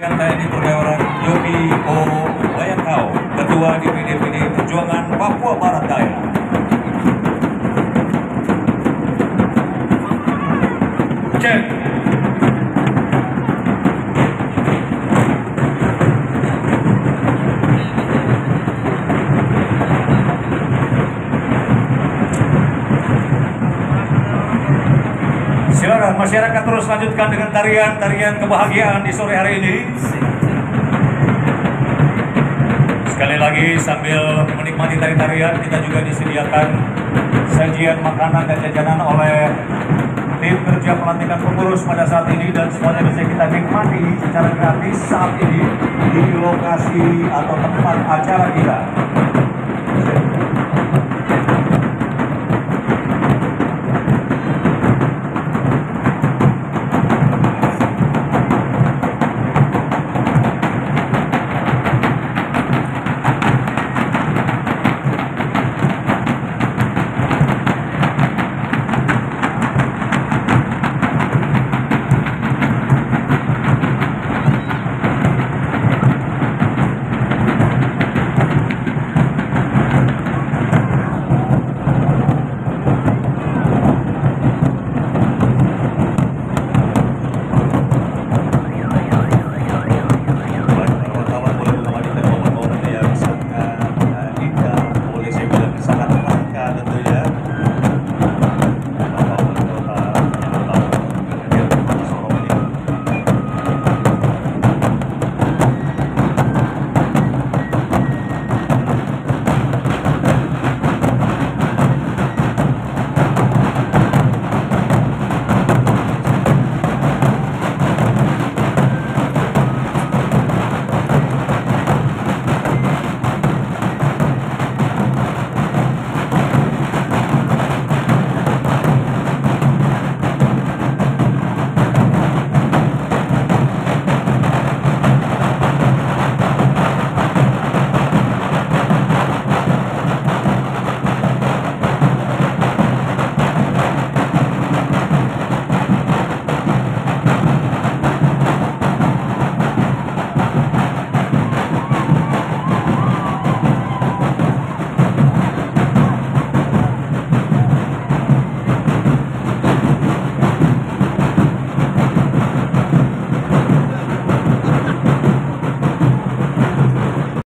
TNI Purnawirawan Yopi O Wayangkau, Ketua DPD PDIP Perjuangan Papuabaratdaya. Cek. Silakan masyarakat terus lanjutkan dengan tarian kebahagiaan di sore hari ini. Sekali lagi sambil menikmati tarian, kita juga disediakan sajian makanan dan jajanan oleh tim kerja pelantikan pengurus pada saat ini, dan semuanya bisa kita nikmati secara gratis saat ini di lokasi atau tempat acara kita.